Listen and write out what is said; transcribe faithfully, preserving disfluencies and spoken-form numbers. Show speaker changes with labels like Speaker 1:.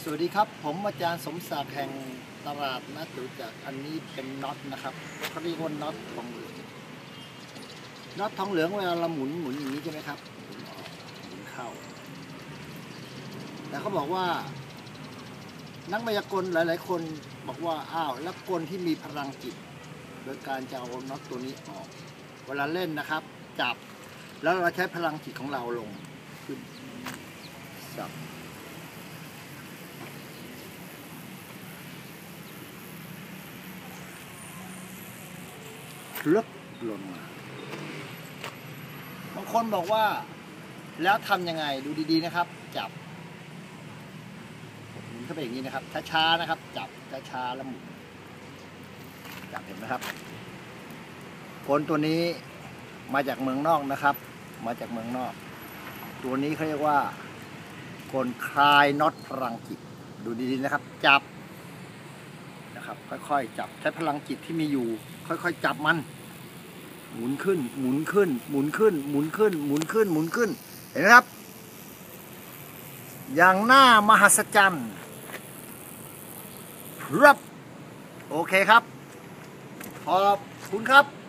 Speaker 1: สวัสดีครับผมอาจารย์สมศักดิ์แห่งตลาดนัดจตุจักรอันนี้เป็นน็อตนะครับเขาเรียกว่าน็อตทองเหลืองน็อตทองเหลืองเวลาเราหมุนหมุนอย่างนี้ใช่ไหมครับหมุนออกหมุนเข้าแต่เขาบอกว่านักมายากลหลายๆคนบอกว่าอ้าวแล้วกลที่มีพลังจิตโดยการจะเอาน็อตตัวนี้ออกเวลาเล่นนะครับจับแล้วเราใช้พลังจิตของเราลงขึ้นจับลึกลงมาบางคนบอกว่าแล้วทำยังไงดูดีๆนะครับจับหมุนเข้าไปอย่างนี้นะครับช้าๆนะครับจับช้าๆแล้วหมุนจับเห็นไหมครับกลตัวนี้มาจากเมืองนอกนะครับมาจากเมืองนอกตัวนี้เขาเรียกว่ากลคลายน็อตพลังจิตดูดีๆนะครับจับนะครับค่อยๆจับใช้พลังจิตที่มีอยู่ค่อยๆจับมันหมุนขึ้นหมุนขึ้นหมุนขึ้นหมุนขึ้นหมุนขึ้นหมุนขึ้นเห็นไหมครับอย่างน่ามหัศจรรย์ครับโอเคครับขอบคุณครับ